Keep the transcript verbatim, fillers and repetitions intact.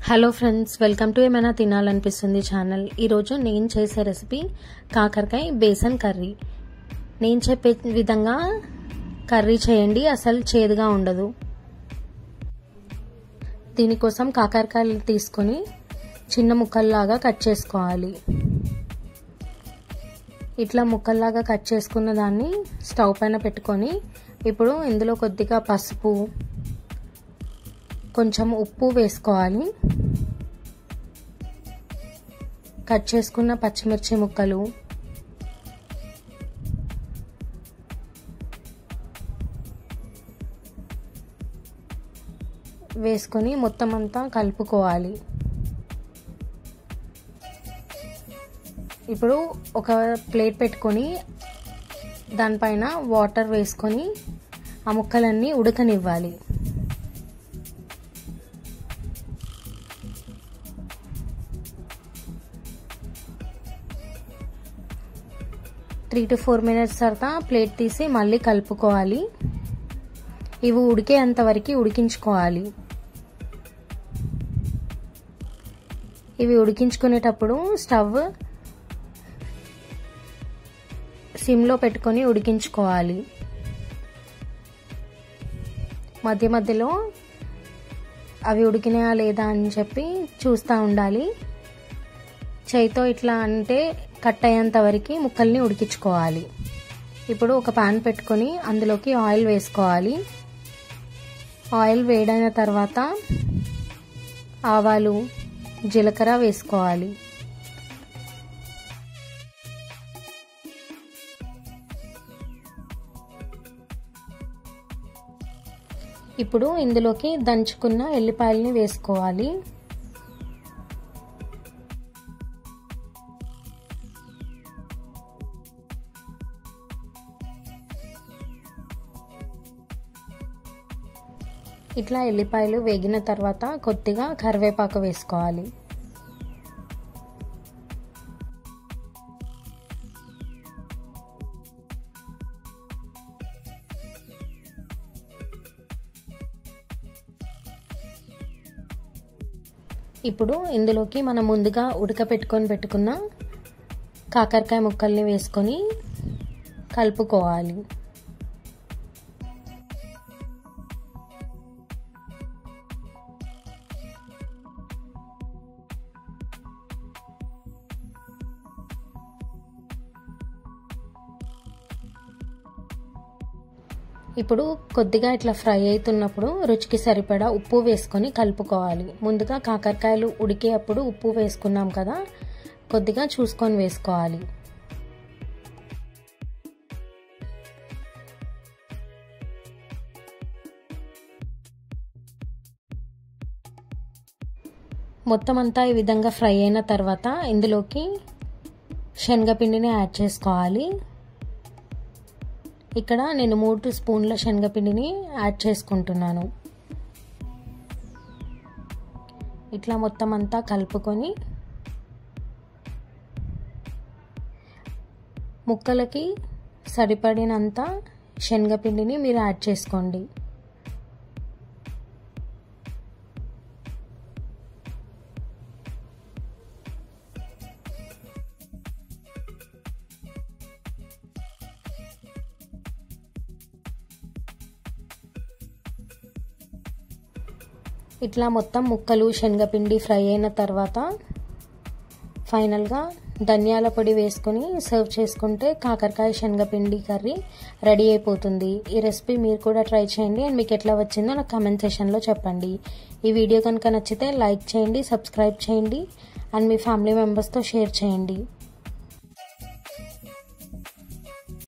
Hello friends, welcome to ఏమైనా తినాలనిపిస్తుంది channel. ఈరోజు నేను చేసే రెసిపీ కాకరకాయ బేసన్ కర్రీ. నేను చెప్పే విధంగా కర్రీ చేయండి, అసలు చేదుగా ఉండదు. దీనికోసం కాకరకాయలు తీసుకొని చిన్న ముక్కల్లాగా కట్ చేసుకోవాలి. ఇట్లా ముక్కల్లాగా కట్ చేసుకున్న దాన్ని స్టవ్ పైన పెట్టుకొని ఇప్పుడు ఇందులో కొద్దిగా పసుపు, కొంచెం ఉప్పు వేసుకోవాలి. కట్ చేసుకున్న పచ్చిమిర్చి ముక్కలు, వేసుకొని మొత్తం అంతా కలుపుకోవాలి. ఇప్పుడు ఒక ప్లేట్ పెట్టుకొని దానిపైన వాటర్ వేసుకొని ఆ ముక్కలన్నీ ఉడకనివ్వాలి. త్రీ టు ఫోర్ మినిట్స్ తర్వాత ప్లేట్ తీసి మళ్ళీ కలుపుకోవాలి. ఇవి ఉడికేంత వరకు ఉడికించుకోవాలి. ఇవి ఉడికించుకునేటప్పుడు స్టవ్ సిమ్లో పెట్టుకొని ఉడికించుకోవాలి. మధ్య మధ్యలో అవి ఉడికినాయా లేదా అని చెప్పి చూస్తూ ఉండాలి. చేయితో ఇట్లా అంటే కట్ అయ్యేంత వరకు ముక్కల్ని ఉడికించుకోవాలి. ఇప్పుడు ఒక పాన్ పెట్టుకొని అందులోకి ఆయిల్ వేసుకోవాలి. ఆయిల్ వేడైన తర్వాత ఆవాలు, జీలకర్ర వేసుకోవాలి. ఇప్పుడు ఇందులోకి దంచుకున్న ఎల్లిపాయల్ని వేసుకోవాలి. ఇట్లా ఎల్లిపాయలు వేగిన తర్వాత కొద్దిగా కరివేపాకు వేసుకోవాలి. ఇప్పుడు ఇందులోకి మనం ముందుగా ఉడకపెట్టుకొని పెట్టుకున్న కాకరకాయ ముక్కల్ని వేసుకొని కలుపుకోవాలి. ఇప్పుడు కొద్దిగా ఇట్లా ఫ్రై అవుతున్నప్పుడు రుచికి సరిపడా ఉప్పు వేసుకొని కలుపుకోవాలి. ముందుగా కాకరకాయలు ఉడికేటప్పుడు ఉప్పు వేసుకున్నాం కదా, కొద్దిగా చూసుకొని వేసుకోవాలి. మొత్తం అంతా ఈ విధంగా ఫ్రై అయిన తర్వాత ఇందులోకి శనగపిండిని యాడ్ చేసుకోవాలి. ఇక్కడ నేను మూడు స్పూన్ల శనగపిండిని యాడ్ చేసుకుంటున్నాను. ఇట్లా మొత్తం అంతా కలుపుకొని ముక్కలకి సరిపడినంత శనగపిండిని మీరు యాడ్ చేసుకోండి. ఇట్లా మొత్తం ముక్కలు శనగపిండి ఫ్రై అయిన తర్వాత ఫైనల్గా ధనియాల పొడి వేసుకొని సర్వ్ చేసుకుంటే కాకరకాయ శనగపిండి కర్రీ రెడీ అయిపోతుంది. ఈ రెసిపీ మీరు కూడా ట్రై చేయండి అండ్ మీకు ఎట్లా వచ్చిందో నాకు కామెంట్ సెక్షన్లో చెప్పండి. ఈ వీడియో కనుక నచ్చితే లైక్ చేయండి, సబ్స్క్రైబ్ చేయండి అండ్ మీ ఫ్యామిలీ మెంబర్స్తో షేర్ చేయండి.